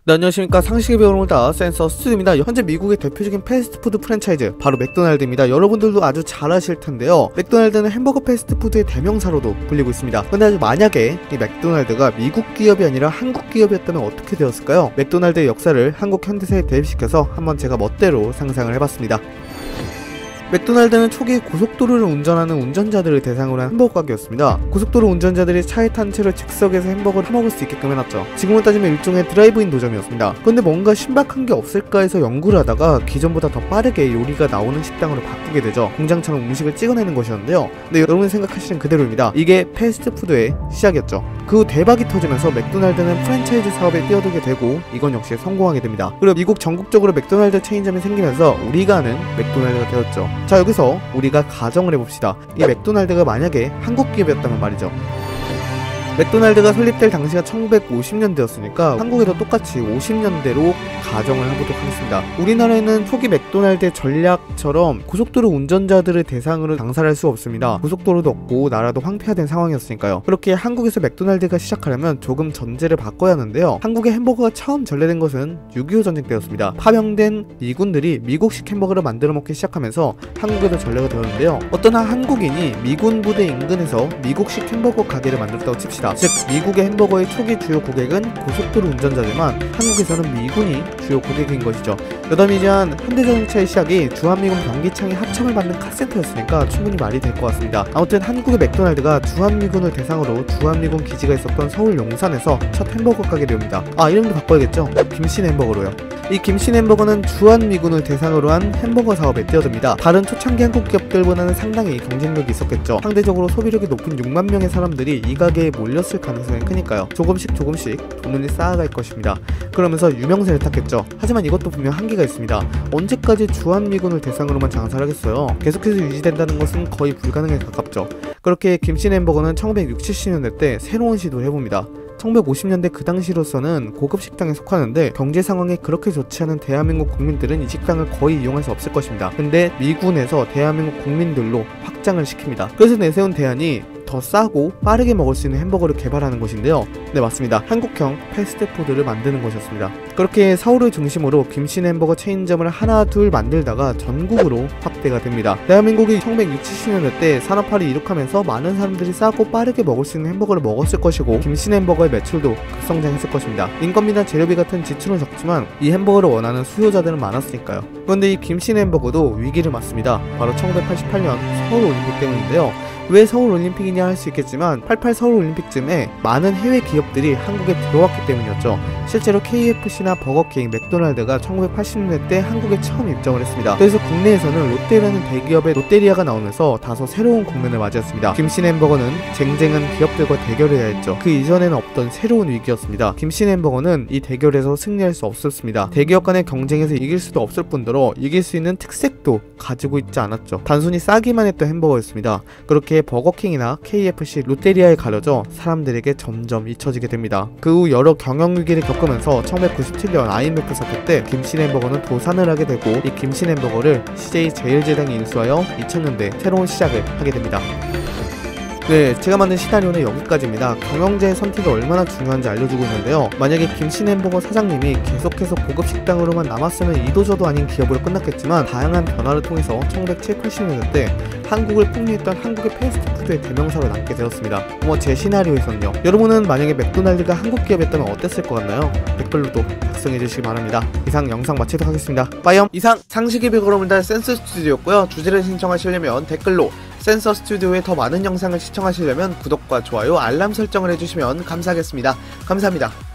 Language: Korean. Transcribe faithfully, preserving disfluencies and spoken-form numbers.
네, 안녕하십니까. 상식의 배움을 다 센서 스튜디오입니다. 현재 미국의 대표적인 패스트푸드 프랜차이즈 바로 맥도날드입니다. 여러분들도 아주 잘 아실 텐데요, 맥도날드는 햄버거 패스트푸드의 대명사로도 불리고 있습니다. 근데 아주 만약에 이 맥도날드가 미국 기업이 아니라 한국 기업이었다면 어떻게 되었을까요? 맥도날드의 역사를 한국 현대사에 대입시켜서 한번 제가 멋대로 상상을 해봤습니다. 맥도날드는 초기 고속도로를 운전하는 운전자들을 대상으로 한 햄버거 가게였습니다. 고속도로 운전자들이 차에 탄 채로 즉석에서 햄버거를 사먹을 수 있게끔 해놨죠. 지금은 따지면 일종의 드라이브인 노점이었습니다. 그런데 뭔가 신박한 게 없을까 해서 연구를 하다가 기존보다 더 빠르게 요리가 나오는 식당으로 바꾸게 되죠. 공장처럼 음식을 찍어내는 것이었는데요. 근데 여러분이 생각하시는 그대로입니다. 이게 패스트푸드의 시작이었죠. 그 후 대박이 터지면서 맥도날드는 프랜차이즈 사업에 뛰어들게 되고 이건 역시 성공하게 됩니다. 그리고 미국 전국적으로 맥도날드 체인점이 생기면서 우리가 아는 맥도날드가 되었죠. 자, 여기서 우리가 가정을 해봅시다. 이 맥도날드가 만약에 한국 기업이었다면 말이죠. 맥도날드가 설립될 당시가 천구백오십 년대였으니까 한국에도 똑같이 오십 년대로 가정을 해보도록 하겠습니다. 우리나라에는 초기 맥도날드의 전략처럼 고속도로 운전자들을 대상으로 장사를 할 수 없습니다. 고속도로도 없고 나라도 황폐화된 상황이었으니까요. 그렇게 한국에서 맥도날드가 시작하려면 조금 전제를 바꿔야 하는데요, 한국의 햄버거가 처음 전래된 것은 육이오 전쟁 때였습니다. 파병된 미군들이 미국식 햄버거를 만들어 먹기 시작하면서 한국에도 전래가 되었는데요, 어떤 한 한국인이 미군 부대 인근에서 미국식 햄버거 가게를 만들었다고 칩시다. 즉 미국의 햄버거의 초기 주요 고객은 고속도로 운전자지만 한국에서는 미군이 주요 고객인 것이죠. 여담이지만 현대자동차의 시작이 주한미군 병기창의 합참을 받는 카센터였으니까 충분히 말이 될 것 같습니다. 아무튼 한국의 맥도날드가 주한미군을 대상으로 주한미군 기지가 있었던 서울 용산에서 첫 햄버거 가게 됩니다. 아, 이름도 바꿔야겠죠? 김씨네 햄버거로요. 이 김씨네 햄버거는 주한미군을 대상으로 한 햄버거 사업에 뛰어듭니다. 다른 초창기 한국 기업들보다는 상당히 경쟁력이 있었겠죠. 상대적으로 소비력이 높은 육만 명의 사람들이 이 가게에 몰렸을 가능성이 크니까요. 조금씩 조금씩 돈을 쌓아갈 것입니다. 그러면서 유명세를 탔겠죠. 하지만 이것도 분명 한계가 있습니다. 언제까지 주한미군을 대상으로만 장사를 하겠어요? 계속해서 유지된다는 것은 거의 불가능에 가깝죠. 그렇게 김씨네 햄버거는 천구백육십, 칠십 년대 때 새로운 시도를 해봅니다. 천구백오십 년대 그 당시로서는 고급 식당에 속하는데 경제 상황이 그렇게 좋지 않은 대한민국 국민들은 이 식당을 거의 이용할 수 없을 것입니다. 근데 미군에서 대한민국 국민들로 확장을 시킵니다. 그래서 내세운 대안이 더 싸고 빠르게 먹을 수 있는 햄버거를 개발하는 것인데요. 네, 맞습니다. 한국형 패스트푸드를 만드는 것이었습니다. 그렇게 서울을 중심으로 김씨네 햄버거 체인점을 하나 둘 만들다가 전국으로 확대가 됩니다. 대한민국이 천구백육십, 칠십 년대 때 산업화를 이룩하면서 많은 사람들이 싸고 빠르게 먹을 수 있는 햄버거를 먹었을 것이고 김씨네 햄버거의 매출도 급성장했을 것입니다. 인건비나 재료비 같은 지출은 적지만 이 햄버거를 원하는 수요자들은 많았으니까요. 그런데 이 김씨네 햄버거도 위기를 맞습니다. 바로 천구백팔십팔 년 서울올림픽 때문인데요. 왜 서울올림픽이냐 할 수 있겠지만 팔십팔 서울올림픽쯤에 많은 해외 기업들이 한국에 들어왔기 때문이었죠. 실제로 케이에프씨나 버거킹, 맥도날드가 천구백팔십 년대 때 한국에 처음 입점을 했습니다. 그래서 국내에서는 롯데라는 대기업의 롯데리아가 나오면서 다소 새로운 국면을 맞이했습니다. 김씨네 햄버거는 쟁쟁한 기업들과 대결을 해야 했죠. 그 이전에는 없던 새로운 위기였습니다. 김씨네 햄버거는 이 대결에서 승리할 수 없었습니다. 대기업 간의 경쟁에서 이길 수도 없을 뿐더러 이길 수 있는 특색도 가지고 있지 않았죠. 단순히 싸기만 했던 햄버거였습니다. 그렇게 버거킹이나 케이에프씨, 롯데리아에 가려져 사람들에게 점점 잊혀지게 됩니다. 그 후 여러 경영위기를 겪으면서 천구백구십칠 년 아이엠에프 사태 때 김씨네 햄버거는 도산을 하게 되고 이 김씨네 햄버거를 씨제이 제일제당에 인수하여 이천 년대 새로운 시작을 하게 됩니다. 네, 제가 만든 시나리오는 여기까지입니다. 경영자의 선택이 얼마나 중요한지 알려주고 있는데요, 만약에 김씨네 햄버거 사장님이 계속해서 고급 식당으로만 남았으면 이도저도 아닌 기업으로 끝났겠지만 다양한 변화를 통해서 천구백칠십, 팔십 년대 때 한국을 풍미했던 한국의 패스트푸드의 대명사로 남게 되었습니다. 뭐 제 시나리오에서는요. 여러분은 만약에 맥도날드가 한국 기업이었다면 어땠을 것 같나요? 댓글로도 작성해주시기 바랍니다. 이상 영상 마치도록 하겠습니다. 빠이엄! 이상 상식의 비걸음을 달 센서 스튜디오였고요. 주제를 신청하시려면 댓글로, 센서 스튜디오의 더 많은 영상을 시청하시려면 구독과 좋아요, 알람 설정을 해주시면 감사하겠습니다. 감사합니다.